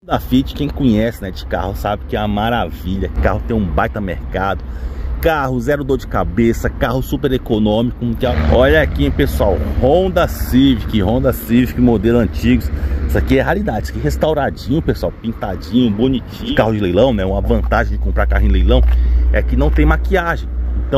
Da Fit, quem conhece, né, de carro sabe que é uma maravilha. Carro tem um baita mercado, carro zero dor de cabeça, carro super econômico. Olha aqui, hein, pessoal, Honda Civic modelo antigos. Isso aqui é raridade, isso aqui é restauradinho, pessoal, pintadinho, bonitinho. Carro de leilão, né, uma vantagem de comprar carro em leilão é que não tem maquiagem. Então,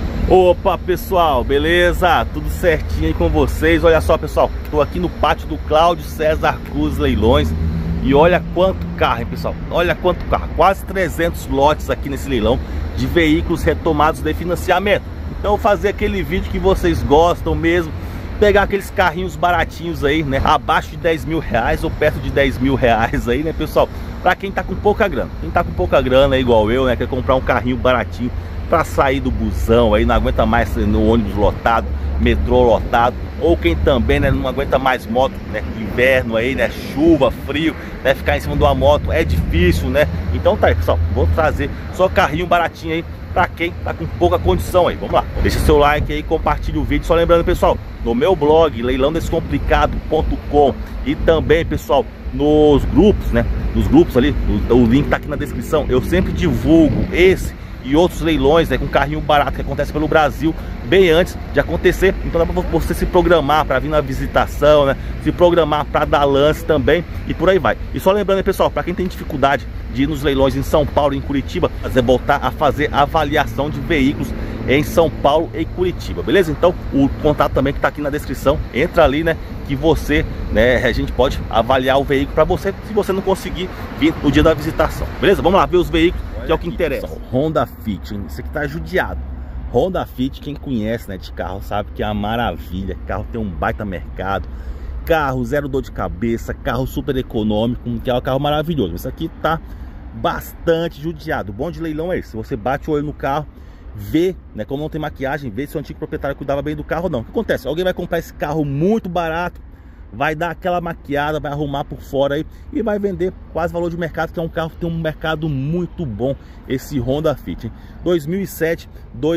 opa, pessoal, beleza? Tudo certinho aí com vocês? Olha só, pessoal, tô aqui no pátio do Cláudio César Cruz Leilões. E olha quanto carro, hein, pessoal? Olha quanto carro, quase 300 lotes aqui nesse leilão de veículos retomados de financiamento. Então, vou fazer aquele vídeo que vocês gostam mesmo, pegar aqueles carrinhos baratinhos aí, né, abaixo de 10 mil reais ou perto de 10 mil reais aí, né, pessoal? Pra quem tá com pouca grana, quem tá com pouca grana é igual eu, né, quer comprar um carrinho baratinho pra sair do busão aí, não aguenta mais no ônibus lotado, metrô lotado, ou quem também, né, não aguenta mais moto, né, inverno aí, né, chuva, frio, né, ficar em cima de uma moto é difícil, né? Então tá aí, pessoal, vou trazer só carrinho baratinho aí pra quem tá com pouca condição aí. Vamos lá, deixa seu like aí, compartilha o vídeo. Só lembrando, pessoal, no meu blog leilãodescomplicado.com e também, pessoal, nos grupos, né, nos grupos ali, o link tá aqui na descrição. Eu sempre divulgo esse e outros leilões, né, com carrinho barato que acontece pelo Brasil bem antes de acontecer. Então dá pra você se programar para vir na visitação, né, se programar para dar lance também e por aí vai. E só lembrando, pessoal, para quem tem dificuldade de ir nos leilões em São Paulo e em Curitiba, voltar a fazer avaliação de veículos em São Paulo e Curitiba, beleza? Então o contato também que tá aqui na descrição, entra ali, né, que você, né, a gente pode avaliar o veículo para você, se você não conseguir vir no dia da visitação, beleza? Vamos lá ver os veículos, que é o que interessa. Pessoal, Honda Fit, hein? Isso aqui tá judiado. Honda Fit, quem conhece, né, de carro sabe que é uma maravilha. Carro tem um baita mercado, carro zero dor de cabeça, carro super econômico, que é um carro maravilhoso. Isso aqui tá bastante judiado. O bom de leilão é isso: você bate o olho no carro, vê, né, como não tem maquiagem, vê se o antigo proprietário cuidava bem do carro ou não. O que acontece? Alguém vai comprar esse carro muito barato, vai dar aquela maquiada, vai arrumar por fora aí e vai vender quase valor de mercado, que é um carro que tem um mercado muito bom, esse Honda Fit, hein? 2007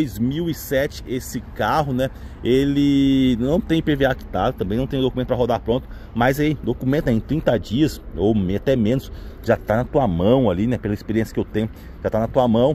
esse carro, né, ele não tem IPVA quitado, também não tem documento para rodar pronto, mas aí, documento em 30 dias ou até menos, já tá na tua mão ali, né, pela experiência que eu tenho, já tá na tua mão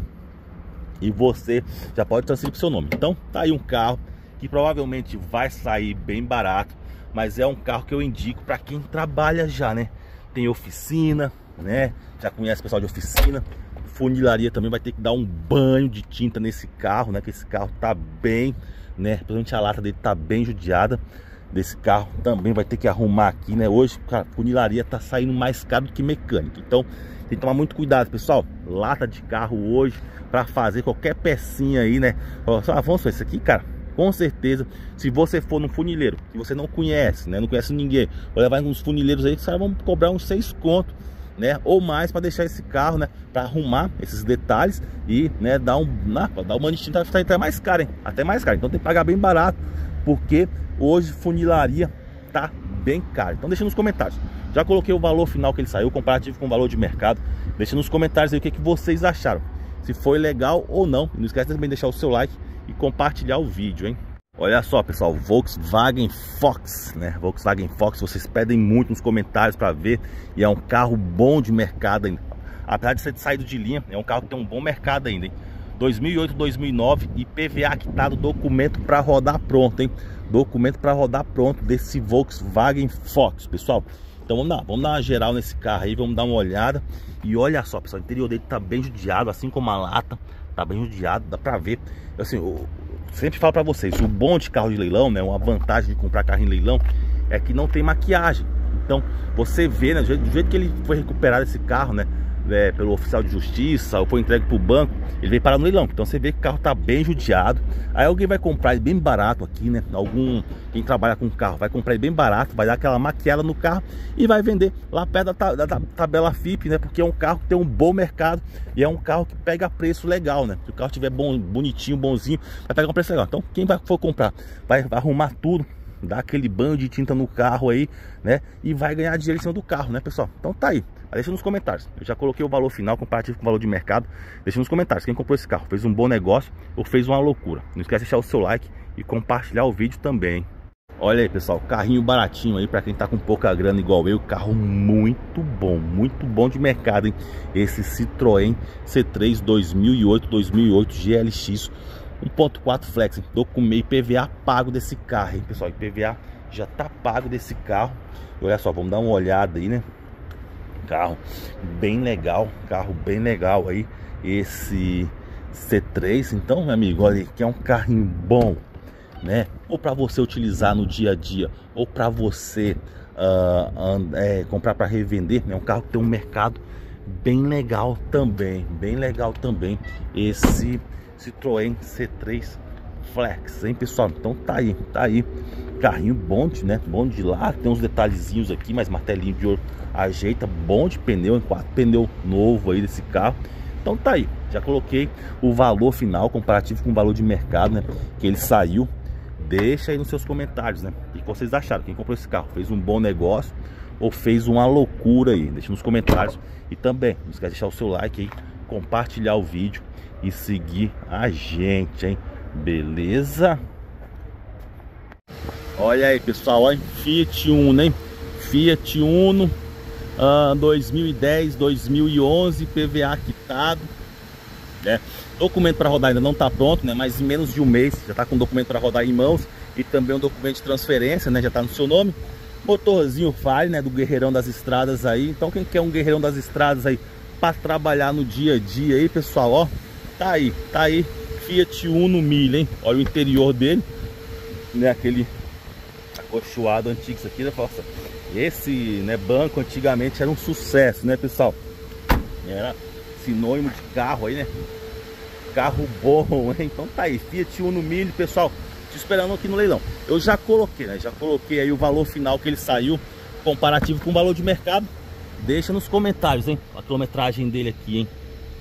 e você já pode transferir pro seu nome. Então tá aí um carro que provavelmente vai sair bem barato, mas é um carro que eu indico para quem trabalha já, né? Tem oficina, né? Já conhece o pessoal de oficina. Funilaria também vai ter que dar um banho de tinta nesse carro, né? Que esse carro tá bem, né? Principalmente a lata dele tá bem judiada. Desse carro também vai ter que arrumar aqui, né? Hoje, cara, funilaria tá saindo mais caro do que mecânico. Então tem que tomar muito cuidado, pessoal. Lata de carro hoje, para fazer qualquer pecinha aí, né? Vamos ver isso aqui, cara. Com certeza, se você for num funileiro que você não conhece, né, não conhece ninguém, vai levar uns funileiros aí que os caras vão cobrar uns 6 conto, né, ou mais, para deixar esse carro, né, para arrumar esses detalhes e, né, dar uma distinta, tá até mais caro, hein? Até mais caro. Então tem que pagar bem barato, porque hoje funilaria tá bem caro. Então deixa nos comentários. Já coloquei o valor final que ele saiu, comparativo com o valor de mercado. Deixa nos comentários aí o que vocês acharam, se foi legal ou não. E não esquece também de deixar o seu like e compartilhar o vídeo, hein? Olha só, pessoal, Volkswagen Fox, né? Volkswagen Fox, vocês pedem muito nos comentários para ver, e é um carro bom de mercado ainda. Apesar de ser saído de linha, é um carro que tem um bom mercado ainda, hein? 2008, 2009, IPVA quitado, documento para rodar pronto, hein? Documento para rodar pronto desse Volkswagen Fox, pessoal. Então vamos dar uma geral nesse carro aí, vamos dar uma olhada. E olha só, pessoal, o interior dele tá bem judiado, assim como a lata, tá bem judiado, dá pra ver. Assim, eu sempre falo pra vocês, o bom de carro de leilão, né, uma vantagem de comprar carro em leilão é que não tem maquiagem. Então você vê, né, do jeito que ele foi recuperado esse carro, né, pelo oficial de justiça, ou foi entregue pro banco, ele veio parar no leilão. Então você vê que o carro tá bem judiado. Aí alguém vai comprar ele bem barato aqui, né? Quem trabalha com carro vai comprar ele bem barato, vai dar aquela maquiada no carro e vai vender lá perto da tabela FIP, né? Porque é um carro que tem um bom mercado e é um carro que pega preço legal, né? Se o carro estiver bom, bonitinho, bonzinho, vai pegar um preço legal. Então quem for comprar vai arrumar tudo, dar aquele banho de tinta no carro aí, né? E vai ganhar dinheiro em cima do carro, né, pessoal? Então tá aí. Deixa nos comentários. Eu já coloquei o valor final comparativo com o valor de mercado. Deixa nos comentários quem comprou esse carro, fez um bom negócio ou fez uma loucura. Não esquece de deixar o seu like e compartilhar o vídeo também. Olha aí, pessoal, carrinho baratinho aí pra quem tá com pouca grana igual eu. Carro muito bom de mercado, hein? Esse Citroën C3 2008 GLX 1.4 Flex, tô com IPVA pago desse carro, hein, pessoal? IPVA já tá pago desse carro. Olha só, vamos dar uma olhada aí, né? Carro bem legal aí, esse C3. Então, meu amigo, olha aí, que é um carrinho bom, né? Ou para você utilizar no dia a dia, ou para você comprar para revender. É um carro que tem um mercado bem legal também, esse Citroën C3 Flex, hein, pessoal? Então tá aí, carrinho bom, né? Bom de lá, tem uns detalhezinhos aqui, mas martelinho de ouro ajeita, bom de pneu, 4 pneu novo aí desse carro. Então tá aí, já coloquei o valor final comparativo com o valor de mercado, né, que ele saiu. Deixa aí nos seus comentários, né, o que vocês acharam, quem comprou esse carro, fez um bom negócio ou fez uma loucura aí? Deixa nos comentários. E também não esquece de deixar o seu like aí, compartilhar o vídeo e seguir a gente, hein? Beleza? Olha aí, pessoal, ó, Fiat Uno, hein? Fiat Uno 2010, 2011, PVA quitado, né? Documento para rodar ainda não está pronto, né? Mas em menos de um mês já está com o documento para rodar em mãos e também um documento de transferência, né? Já está no seu nome. Motorzinho Fire, né? Do Guerreirão das Estradas aí. Então quem quer um Guerreirão das Estradas aí para trabalhar no dia a dia aí, pessoal, ó, tá aí Fiat Uno 1000, hein? Olha o interior dele, né? Aquele acolchoado antigo, isso aqui, né? Nossa, esse, né, banco antigamente era um sucesso, né, pessoal? Era sinônimo de carro aí, né? Carro bom, hein? Então tá aí, Fiat Uno 1000, pessoal, te esperando aqui no leilão. Eu já coloquei, né? Já coloquei aí o valor final que ele saiu, comparativo com o valor de mercado. Deixa nos comentários, hein? A quilometragem dele aqui, hein?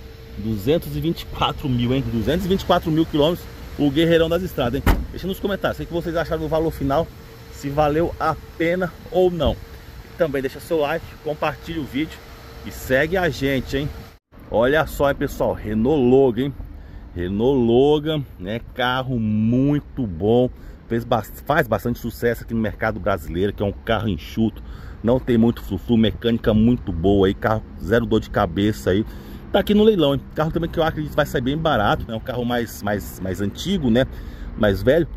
224 mil, hein? 224 mil quilômetros, o Guerreirão das Estradas, hein? Deixa nos comentários o que vocês acharam do valor final, se valeu a pena ou não. E também deixa seu like, compartilha o vídeo e segue a gente, hein? Olha só, hein, pessoal, Renault Logan, hein? Renault Logan, né? Carro muito bom, faz bastante sucesso aqui no mercado brasileiro, que é um carro enxuto, não tem muito flu-flu, mecânica muito boa aí, carro zero dor de cabeça aí. Tá aqui no leilão, hein? Carro também que eu acredito vai sair bem barato, né? Um carro mais antigo, né? Mais velho,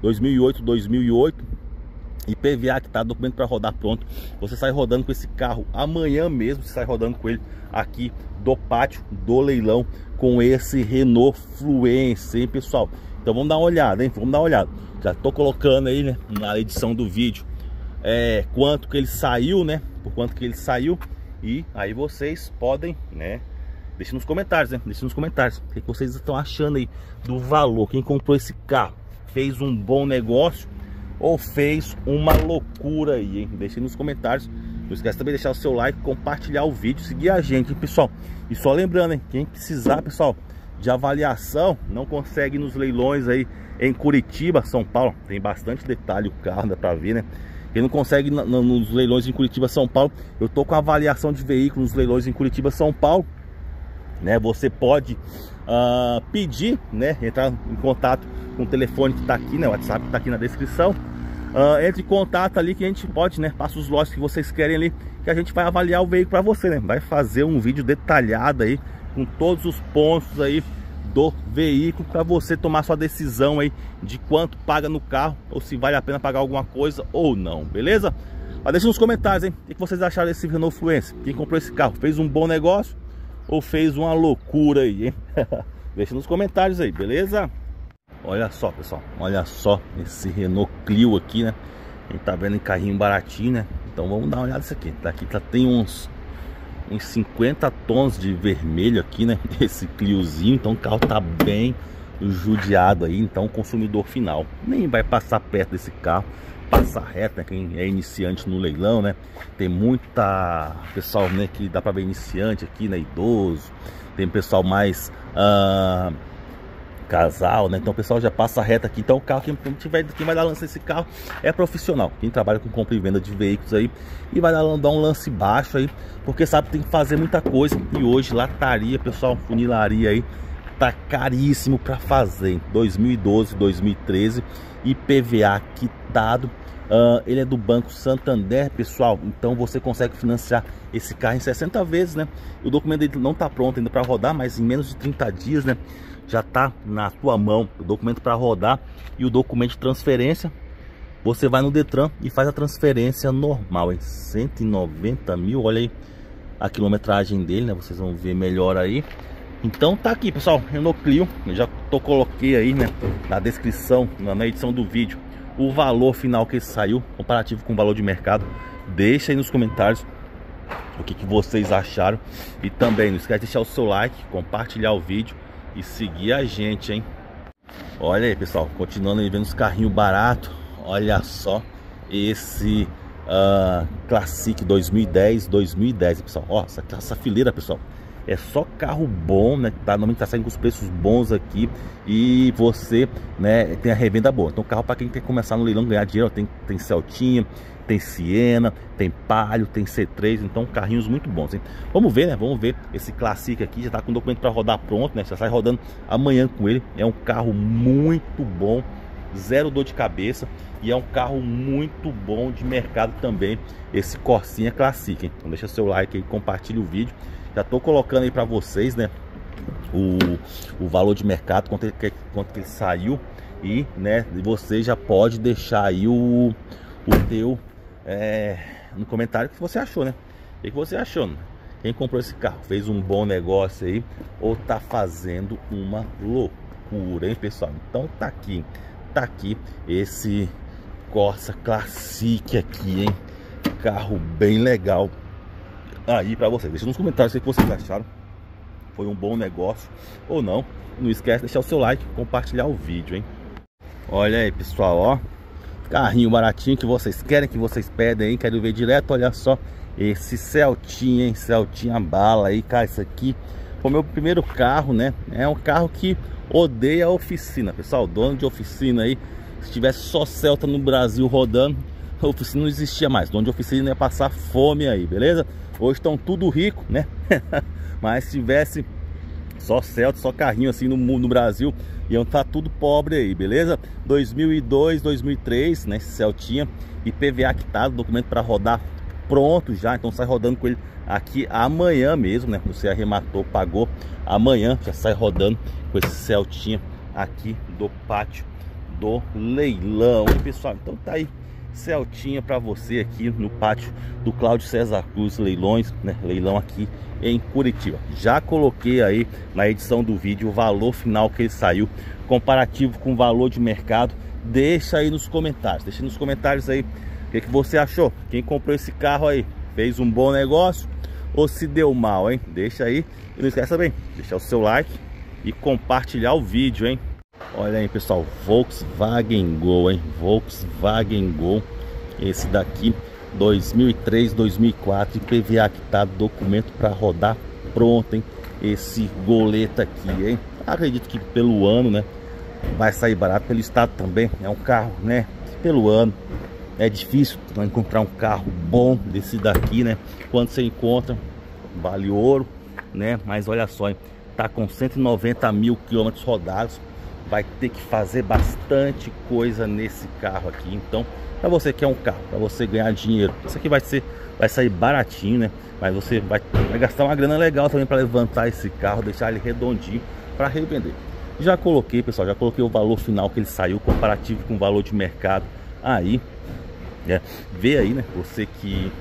2008, IPVA que tá, documento para rodar pronto. Você sai rodando com esse carro amanhã mesmo, você sai rodando com ele aqui do pátio do leilão com esse Renault Fluence, hein, pessoal? Então vamos dar uma olhada, hein? Vamos dar uma olhada. Já tô colocando aí, né, na edição do vídeo, quanto que ele saiu, né? Por quanto que ele saiu. E aí vocês podem, né? Deixa nos comentários, né? Deixa nos comentários o que vocês estão achando aí do valor. Quem comprou esse carro fez um bom negócio ou fez uma loucura aí, hein? Deixa aí nos comentários. Não esquece também de deixar o seu like, compartilhar o vídeo, seguir a gente, hein, pessoal? E só lembrando, hein? Quem precisar, pessoal, de avaliação, não consegue nos leilões aí em Curitiba, São Paulo. Tem bastante detalhe o carro, dá pra ver, né? Quem não consegue nos leilões em Curitiba, São Paulo, eu tô com avaliação de veículos nos leilões em Curitiba, São Paulo, né? Você pode pedir, né? Entrar em contato com o telefone que tá aqui, né? O WhatsApp que tá aqui na descrição. Entre em contato ali que a gente pode, né? Passa os lotes que vocês querem ali, que a gente vai avaliar o veículo para você, né? Vai fazer um vídeo detalhado aí com todos os pontos aí do veículo para você tomar sua decisão aí de quanto paga no carro ou se vale a pena pagar alguma coisa ou não, beleza? Mas deixa nos comentários, hein? O que vocês acharam desse Renault Fluence? Quem comprou esse carro fez um bom negócio ou fez uma loucura aí, hein? Deixa nos comentários aí, beleza? Olha só, pessoal, olha só esse Renault Clio aqui, né? A gente tá vendo em carrinho baratinho, né? Então vamos dar uma olhada nisso aqui. Tem uns 50 tons de vermelho aqui, né? Esse Cliozinho, então o carro tá bem judiado aí. Então o consumidor final nem vai passar perto desse carro, passa reto, né? Quem é iniciante no leilão, né? Tem muita pessoal, né, que dá pra ver iniciante aqui, né? Idoso, tem pessoal mais casal, né? Então o pessoal já passa reto aqui. Então o carro, quem vai dar lance nesse carro é profissional, quem trabalha com compra e venda de veículos aí, e vai dar um lance baixo aí, porque sabe que tem que fazer muita coisa. E hoje lataria, pessoal, funilaria aí tá caríssimo para fazer. 2012, 2013, IPVA quitado, Ele é do Banco Santander, pessoal. Então você consegue financiar esse carro em 60 vezes, né? O documento dele não está pronto ainda para rodar, mas em menos de 30 dias, né, já está na tua mão o documento para rodar e o documento de transferência. Você vai no Detran e faz a transferência normal, hein? 190 mil, olha aí a quilometragem dele, né? Vocês vão ver melhor aí. Então tá aqui, pessoal, Renault Clio. Eu já coloquei aí, né, na descrição, na edição do vídeo, o valor final que saiu, comparativo com o valor de mercado. Deixa aí nos comentários o que vocês acharam. E também não esquece de deixar o seu like, compartilhar o vídeo e seguir a gente, hein? Olha aí, pessoal, continuando aí vendo os carrinhos baratos. Olha só esse Classic 2010, pessoal. Ó, essa fileira, pessoal, é só carro bom, né? Normalmente tá saindo com os preços bons aqui. E você, né, tem a revenda boa. Então carro para quem quer começar no leilão, ganhar dinheiro, tem Celtinha, tem Siena, tem Palio, tem C3. Então carrinhos muito bons, hein? Vamos ver, né? Vamos ver esse Classic aqui. Já tá com o documento para rodar pronto, né? Já sai rodando amanhã com ele. É um carro muito bom, zero dor de cabeça. E é um carro muito bom de mercado também, esse Corsinha Classic, hein? Então deixa seu like aí, compartilha o vídeo. Já tô colocando aí para vocês, né, o valor de mercado, quanto ele saiu. E, né, você já pode deixar aí o teu no comentário o que você achou, né? O que você achou, né? Quem comprou esse carro fez um bom negócio aí ou tá fazendo uma loucura, hein, pessoal? Então tá aqui esse Corsa Classic aqui, hein? Carro bem legal aí pra vocês. Deixa nos comentários o que vocês acharam. Foi um bom negócio ou não. Não esquece de deixar o seu like, compartilhar o vídeo, hein? Olha aí, pessoal, ó, carrinho baratinho que vocês querem, que vocês pedem aí. Quero ver direto. Olha só esse Celtinha, hein? Celtinha bala aí, cara. Isso aqui foi o meu primeiro carro, né? É um carro que odeia a oficina, pessoal. Dono de oficina aí, se tivesse só Celta no Brasil rodando, a oficina não existia mais. Dono de oficina ia passar fome aí, beleza? Hoje estão tudo rico, né? Mas se tivesse só Celta, só carrinho assim no Brasil, iam estar tudo pobre aí, beleza? 2002, 2003, né? Celtinha, IPVA quitado, documento para rodar pronto já. Então sai rodando com ele aqui amanhã mesmo, né? Você arrematou, pagou, amanhã já sai rodando com esse Celtinha aqui do pátio do leilão, hein, pessoal? Então tá aí Celtinha para você aqui no pátio do Cláudio César Cruz Leilões, né? Leilão aqui em Curitiba. Já coloquei aí na edição do vídeo o valor final que ele saiu, comparativo com o valor de mercado. Deixa aí nos comentários, deixa nos comentários aí o que você achou. Quem comprou esse carro aí fez um bom negócio ou se deu mal, hein? Deixa aí e não esquece também deixar o seu like e compartilhar o vídeo, hein? Olha aí, pessoal, Volkswagen Gol, hein? Volkswagen Gol, esse daqui 2003, 2004, IPVA quitado, documento para rodar pronto, hein? Esse goleta aqui, hein? Acredito que pelo ano, né, vai sair barato, pelo estado também. É um carro, né, pelo ano é difícil encontrar um carro bom desse daqui, né? Quando você encontra, vale ouro, né? Mas olha só, hein? Tá com 190 mil quilômetros rodados. Vai ter que fazer bastante coisa nesse carro aqui. Então, para você que é um carro, para você ganhar dinheiro, isso aqui vai sair baratinho, né? Mas você vai gastar uma grana legal também para levantar esse carro, deixar ele redondinho para revender. Já coloquei, pessoal, já coloquei o valor final que ele saiu, comparativo com o valor de mercado. Aí, vê aí, né? Você que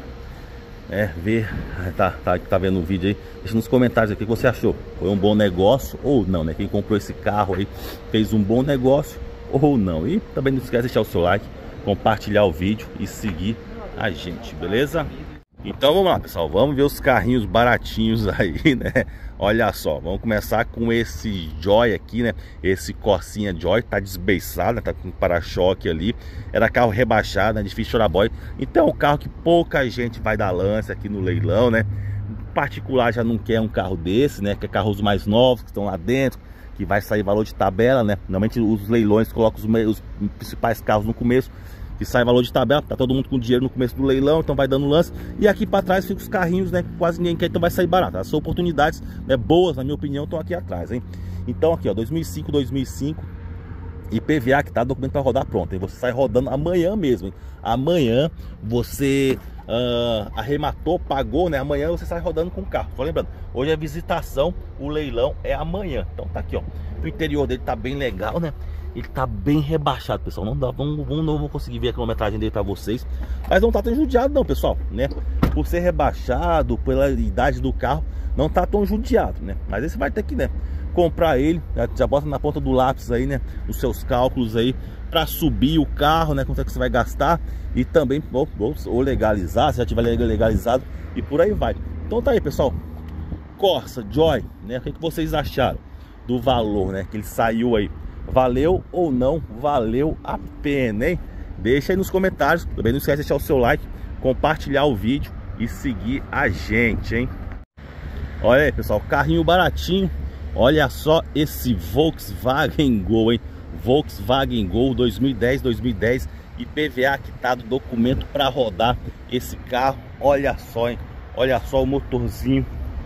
tá vendo o vídeo aí, deixa nos comentários aqui o que você achou. Foi um bom negócio ou não, né? Quem comprou esse carro aí fez um bom negócio ou não. E também não esquece de deixar o seu like, compartilhar o vídeo e seguir a gente, beleza? Então vamos lá, pessoal, vamos ver os carrinhos baratinhos aí, né? Olha só, vamos começar com esse Joy aqui, né? Esse Corsinha Joy, tá desbeiçado, né? Tá com para-choque ali. Era carro rebaixado, né? Difícil chorar boy. Então é um carro que pouca gente vai dar lance aqui no leilão, né? Em particular já não quer um carro desse, né? Quer carros mais novos que estão lá dentro, que vai sair valor de tabela, né? Normalmente os leilões colocam os principais carros no começo, que sai valor de tabela, tá todo mundo com dinheiro no começo do leilão, então vai dando lance. E aqui para trás ficam os carrinhos, né, que quase ninguém quer, então vai sair barato. As oportunidades, né, boas, na minha opinião, estão aqui atrás, hein? Então aqui, ó, 2005, IPVA que tá, documento para rodar pronto. E você sai rodando amanhã mesmo, hein? Amanhã você arrematou, pagou, né? Amanhã você sai rodando com o carro. Só lembrando, hoje é visitação, o leilão é amanhã. Então tá aqui, ó. O interior dele tá bem legal, né? Ele tá bem rebaixado, pessoal. Não vou conseguir ver a quilometragem dele para vocês, mas não tá tão judiado não, pessoal, né? Por ser rebaixado, pela idade do carro, não tá tão judiado, né? Mas aí você vai ter que, né, comprar ele, já bota na ponta do lápis aí, né, os seus cálculos aí para subir o carro, né, quanto é que você vai gastar, e também ou legalizar, se já tiver legalizado, e por aí vai. Então tá aí, pessoal, Corsa Joy, né, o que vocês acharam do valor, né, que ele saiu aí? Valeu ou não valeu a pena, hein? Deixa aí nos comentários. Também não esquece de deixar o seu like, compartilhar o vídeo e seguir a gente, hein? Olha aí, pessoal, carrinho baratinho. Olha só esse Volkswagen Gol, hein? Volkswagen Gol 2010, IPVA quitado, documento para rodar esse carro. Olha só, hein? Olha só o motorzinho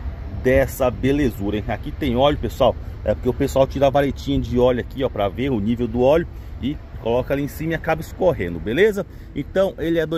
dessa belezura, hein? Aqui tem óleo, pessoal. É porque o pessoal tira a varetinha de óleo aqui, ó, para ver o nível do óleo e coloca ali em cima e acaba escorrendo, beleza? Então ele é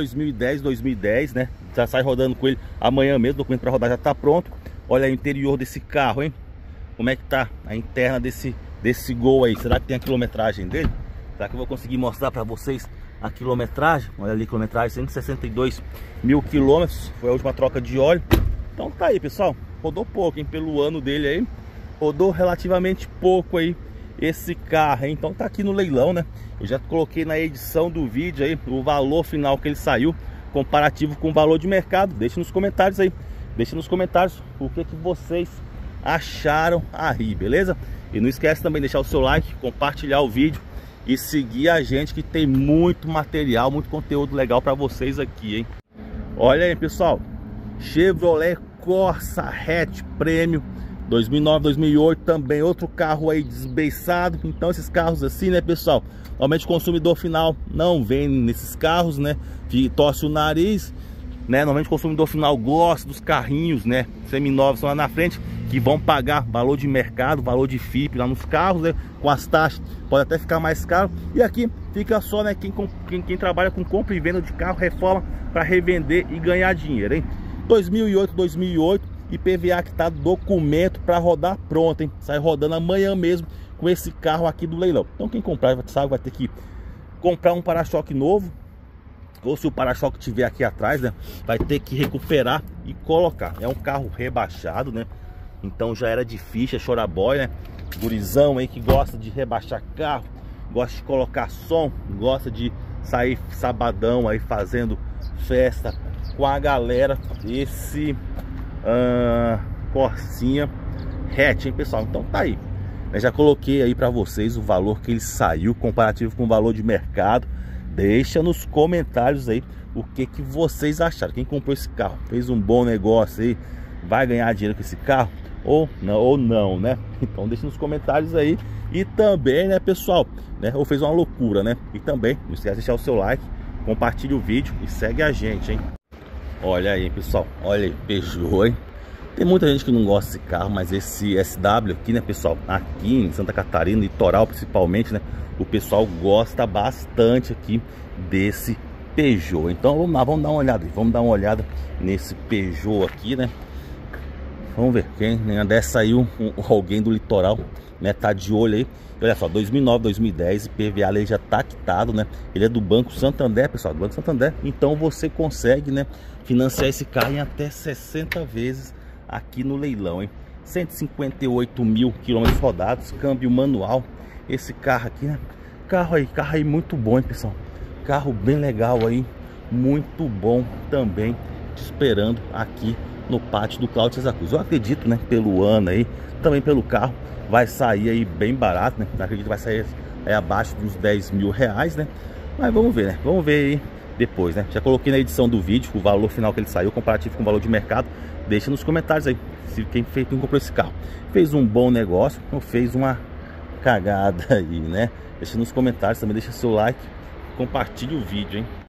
2010, né? Já sai rodando com ele amanhã mesmo, o documento para rodar já tá pronto. Olha aí o interior desse carro, hein? Como é que tá a interna desse Gol aí? Será que tem a quilometragem dele? Será que eu vou conseguir mostrar para vocês a quilometragem? Olha ali a quilometragem, 162 mil quilômetros. Foi a última troca de óleo. Então tá aí, pessoal. Rodou pouco, hein? Pelo ano dele aí, rodou relativamente pouco aí esse carro, hein? Então tá aqui no leilão, né? Eu já coloquei na edição do vídeo aí o valor final que ele saiu, comparativo com o valor de mercado. Deixa nos comentários aí. Deixa nos comentários o que vocês acharam aí, beleza? E não esquece também de deixar o seu like, compartilhar o vídeo e seguir a gente, que tem muito material, muito conteúdo legal para vocês aqui, hein? Olha aí, pessoal, Chevrolet Corsa Hatch Premium 2009, 2008 também, outro carro aí desbeiçado. Então esses carros assim, né, pessoal, normalmente o consumidor final não vem nesses carros, né, que torce o nariz, né? Normalmente o consumidor final gosta dos carrinhos, né, seminovos lá na frente, que vão pagar valor de mercado, valor de FIP lá nos carros, né, com as taxas pode até ficar mais caro. E aqui fica só, né, quem trabalha com compra e venda de carro, reforma para revender e ganhar dinheiro, hein? 2008, IPVA quitado, documento para rodar pronto, hein? Sai rodando amanhã mesmo com esse carro aqui do leilão. Então quem comprar, sabe, vai ter que comprar um para-choque novo, ou se o para-choque tiver aqui atrás, né, vai ter que recuperar e colocar. É um carro rebaixado, né? Então já era de ficha, choraboy, né? Gurizão aí que gosta de rebaixar carro, gosta de colocar som, gosta de sair sabadão aí fazendo festa com a galera. Esse Corsinha Hatch, hein, pessoal? Então tá aí. Eu já coloquei aí pra vocês o valor que ele saiu, comparativo com o valor de mercado. Deixa nos comentários aí o que vocês acharam. Quem comprou esse carro fez um bom negócio aí, vai ganhar dinheiro com esse carro ou não, né? Então deixa nos comentários aí. E também, né, pessoal, né, ou fez uma loucura, né? E também não esquece de deixar o seu like, compartilha o vídeo e segue a gente, hein? Olha aí, pessoal, olha aí, Peugeot, hein? Tem muita gente que não gosta desse carro, mas esse SW aqui, né, pessoal, aqui em Santa Catarina, litoral principalmente, né, o pessoal gosta bastante aqui desse Peugeot. Então vamos lá, vamos dar uma olhada nesse Peugeot aqui, né? Vamos ver, quem dessa aí, alguém do litoral, né, tá de olho aí. Olha só, 2009, 2010, IPVA ele já tá quitado, né? Ele é do Banco Santander, pessoal, do Banco Santander. Então você consegue, né, financiar esse carro em até 60 vezes aqui no leilão, hein? 158 mil quilômetros rodados, câmbio manual. Esse carro aqui, né? Carro aí muito bom, hein, pessoal? Carro bem legal aí, muito bom também, te esperando aqui no pátio do Cláudio César Cruz. Eu acredito, né, pelo ano aí, também pelo carro, vai sair aí bem barato, né? Acredito que vai sair aí abaixo dos 10 mil reais, né? Mas vamos ver, né? Vamos ver aí depois, né? Já coloquei na edição do vídeo o valor final que ele saiu, comparativo com o valor de mercado. Deixa nos comentários aí se quem comprou esse carro fez um bom negócio ou fez uma cagada aí, né? Deixa nos comentários também, deixa seu like, compartilhe o vídeo, hein?